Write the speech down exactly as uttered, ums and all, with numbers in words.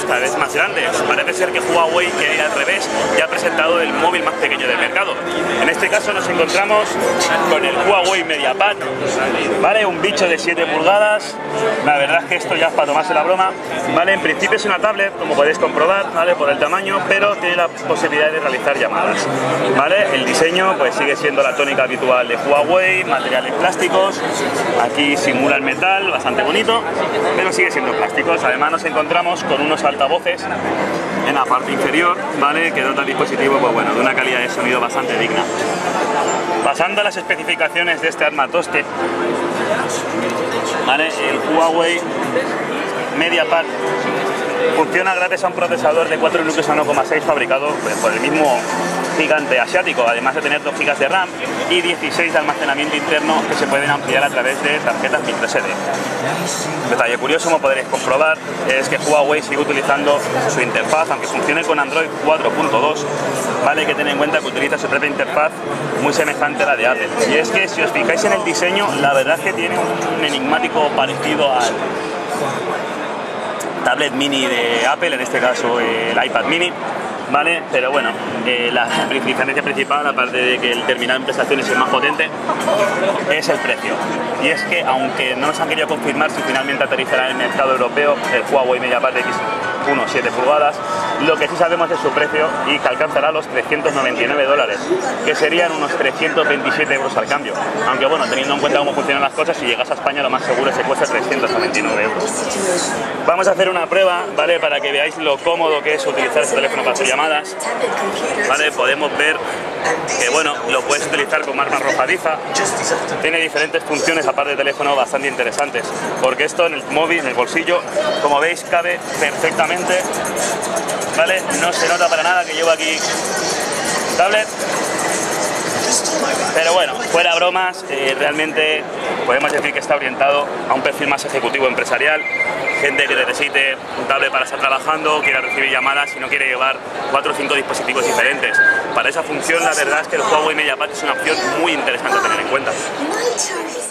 cada vez más grandes. Parece ser que Huawei quiere ir al revés y ha presentado el móvil más pequeño del mercado. En este caso nos encontramos con el Huawei MediaPad, ¿vale? Un bicho de siete pulgadas. La verdad es que esto ya es para tomarse la broma, ¿vale? En principio es una tablet, como podéis comprobar, ¿vale? Por el tamaño, pero tiene la posibilidad de realizar llamadas, ¿vale? El diseño pues sigue siendo la tónica habitual de Huawei, materiales plásticos, aquí simula el metal, bastante bonito, pero sigue siendo plásticos. Además nos encontramos con unos altavoces en la parte inferior, ¿vale? Que dota el dispositivo, pues bueno, de una calidad de sonido bastante digna. Pasando a las especificaciones de este armatoste, ¿vale? El Huawei MediaPad funciona gracias a un procesador de cuatro núcleos a uno coma seis fabricado pues, por el mismo gigante asiático, además de tener dos gigas de RAM y dieciséis de almacenamiento interno que se pueden ampliar a través de tarjetas micro S D. Detalle curioso, como podréis comprobar, es que Huawei sigue utilizando su interfaz, aunque funcione con Android cuatro punto dos, ¿vale? Hay que tener en cuenta que utiliza su propia interfaz muy semejante a la de Apple. Y es que si os fijáis en el diseño, la verdad es que tiene un enigmático parecido al tablet mini de Apple, en este caso el iPad mini, ¿vale? Pero bueno, eh, la diferencia principal, aparte de que el terminal en prestaciones es más potente, es el precio. Y es que, aunque no nos han querido confirmar si finalmente aterrizará en el mercado europeo el Huawei MediaPad X uno siete pulgadas, lo que sí sabemos es su precio y que alcanzará los trescientos noventa y nueve dólares, que serían unos trescientos veintisiete euros al cambio. Aunque bueno, teniendo en cuenta cómo funcionan las cosas, si llegas a España lo más seguro es que cuesta trescientos noventa y nueve euros. Vamos a hacer una prueba, ¿vale? Para que veáis lo cómodo que es utilizar este teléfono para hacer llamadas, ¿vale? Podemos ver que bueno, lo puedes utilizar con arma arrojadiza. Tiene diferentes funciones aparte de teléfono bastante interesantes, porque esto en el móvil, en el bolsillo, como veis, cabe perfectamente, ¿vale? No se nota para nada que llevo aquí tablet. Pero bueno, fuera bromas, eh, realmente podemos decir que está orientado a un perfil más ejecutivo empresarial, gente que necesite un tablet para estar trabajando, quiera recibir llamadas y no quiere llevar cuatro o cinco dispositivos diferentes. Para esa función la verdad es que el Huawei MediaPad es una opción muy interesante a tener en cuenta.